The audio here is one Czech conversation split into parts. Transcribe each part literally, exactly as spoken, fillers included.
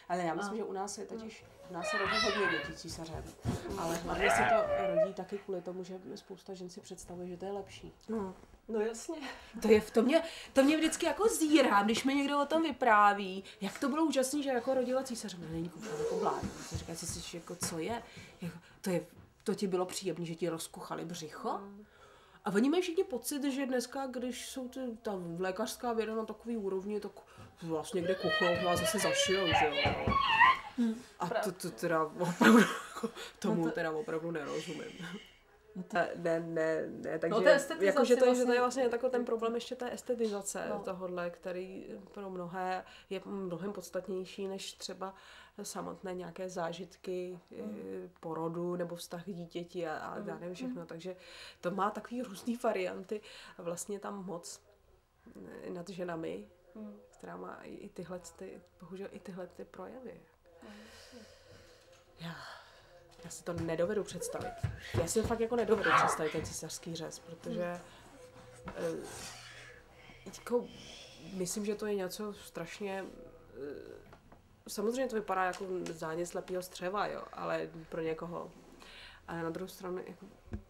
Ale já myslím, že u nás je totiž, u nás se rodí hodně dětí císařem, ale hlavně se to rodí taky kvůli tomu, že spousta žen si představuje, že to je lepší. No, no jasně. To je, to mě, to mě vždycky jako zírám, když mi někdo o tom vypráví, jak to bylo úžasné, že jako rodila císařem, no není koupila jako bládní. Říká si, jako co je, jako, to je, to ti bylo příjemné, že ti rozkuchali břicho? Mm. A oni mají všichni pocit, že dneska, když jsou ty, ta lékařská věda na takový úrovni, tak vlastně kde kuchnou vás zase zašijou, že jo. Hmm, a to, to teda opravdu, tomu no to... teda opravdu nerozumím. No to... Ne, ne, ne, takže no jako, že to, vlastně... že to je vlastně takový ten problém ještě té estetizace no. tohodle, který pro mnohé je mnohem podstatnější než třeba samotné nějaké zážitky hmm. porodu nebo vztah k dítěti a, a já nevím všechno, hmm. takže to má takový různý varianty a vlastně tam moc nad ženami, hmm. která má i tyhle, ty, bohužel i tyhle ty projevy. Hmm. Já, já si to nedovedu představit. Já si to fakt jako nedovedu představit ten císařský řez, protože hmm. eh, jako, myslím, že to je něco strašně eh, samozřejmě to vypadá jako zánět slepýho střeva, jo, ale pro někoho. Ale na druhou stranu jako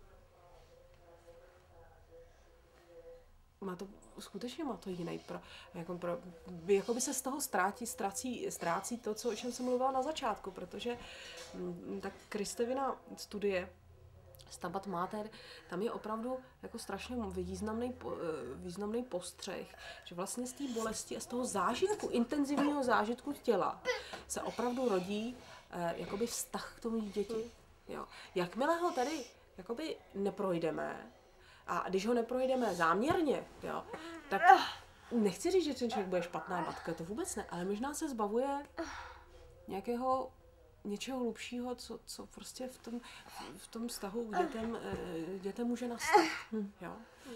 má to, skutečně má to jiný pro, jako pro, jako by se z toho ztrátí, ztrácí, ztrácí to, co, o čem jsem mluvila na začátku, protože m, tak Kristevina studie Stabat Mater, tam je opravdu jako strašně významný, významný postřeh, že vlastně z té bolesti a z toho zážitku, intenzivního zážitku těla se opravdu rodí eh, jakoby vztah k tomu dítěti. Jo. Jakmile ho tady jakoby neprojdeme, a když ho neprojdeme záměrně, jo, tak nechci říct, že ten člověk bude špatná matka, to vůbec ne, ale možná se zbavuje nějakého něčeho hlubšího, co, co prostě v tom, v tom vztahu k dětem, dětem může nastat. Jo?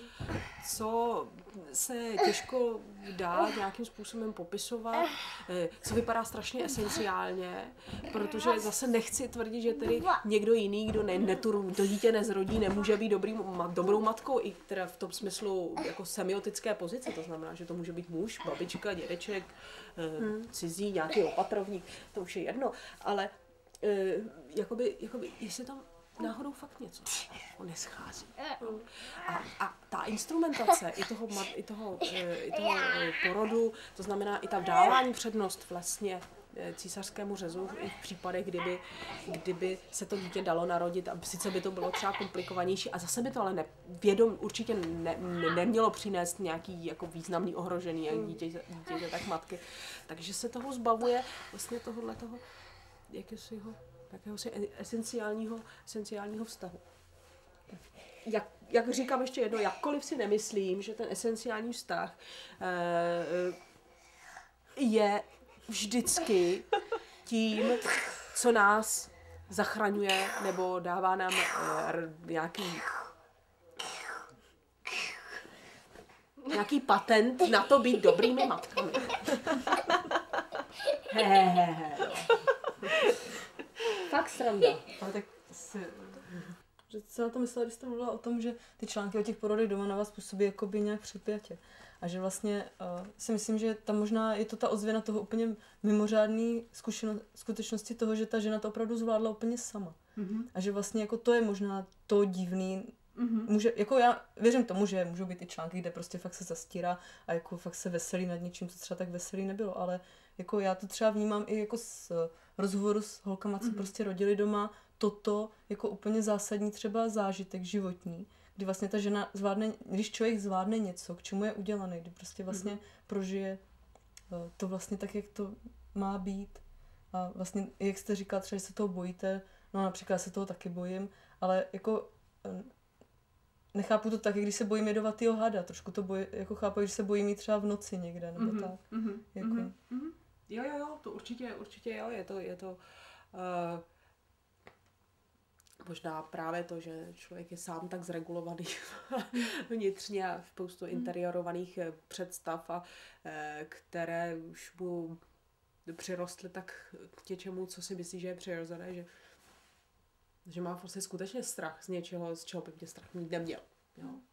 Co se těžko dá nějakým způsobem popisovat, co vypadá strašně esenciálně, protože zase nechci tvrdit, že tedy někdo jiný, kdo ne, netu, to dítě nezrodí, nemůže být dobrý, dobrou matkou, i teda v tom smyslu jako semiotické pozice, to znamená, že to může být muž, babička, dědeček, hmm. cizí, nějaký opatrovník, to už je jedno, ale e, jakoby, jakoby, jestli tam náhodou fakt něco neschází. A, a ta instrumentace i toho, i, toho, i toho porodu, to znamená i ta dávání přednost vlastně císařskému řezu i v případech, kdyby, kdyby se to dítě dalo narodit a sice by to bylo třeba komplikovanější a zase by to ale ne, vědom určitě ne, ne, nemělo přinést nějaký jako významný ohrožení jak dítě, dítě, tak matky. Takže se toho zbavuje vlastně tohohle toho jakéhosi, jakéhosi esenciálního, esenciálního vztahu. Jak, jak říkám ještě jedno, jakkoliv si nemyslím, že ten esenciální vztah eh, je vždycky tím, co nás zachraňuje nebo dává nám uh, nějaký nějaký patent na to být dobrými matkami. Hehehe. Fakt sranda. Ale tak si... Že se na to myslela, když jste mluvila o tom, že ty články o těch porodech doma na vás působí jakoby nějak připjatě. A že vlastně uh, si myslím, že tam možná je to ta ozvěna toho úplně mimořádný zkušeno, skutečnosti toho, že ta žena to opravdu zvládla úplně sama. Mm-hmm. A že vlastně jako to je možná to divný. Mm-hmm. Může, jako já věřím tomu, že můžou být i články, kde prostě fakt se zastírá a jako fakt se veselí nad něčím, co třeba tak veselý nebylo, ale jako já to třeba vnímám i jako z rozhovoru s holkama, co mm-hmm. prostě rodili doma, toto jako úplně zásadní třeba zážitek životní, kdy vlastně ta žena zvládne, když člověk zvládne něco, k čemu je udělaný, kdy prostě vlastně mm-hmm. prožije to vlastně tak, jak to má být. A vlastně, jak jste říkala, třeba, že se toho bojíte, no například se toho taky bojím, ale jako nechápu to tak, když se bojím jedovatýho hada, trošku to boj, jako chápu, když se bojím jít třeba v noci někde, nebo mm-hmm. tak. Mm-hmm. Jako. Mm-hmm. Jo, jo, jo, to určitě, určitě jo, je to, je to uh... možná právě to, že člověk je sám tak zregulovaný vnitřně a spoustu interiorovaných představ, a, které už mu přirostly tak k něčemu, co si myslí, že je přirozené, že, že má vlastně skutečně strach z něčeho, z čeho by mě strach mít neměl. Jo?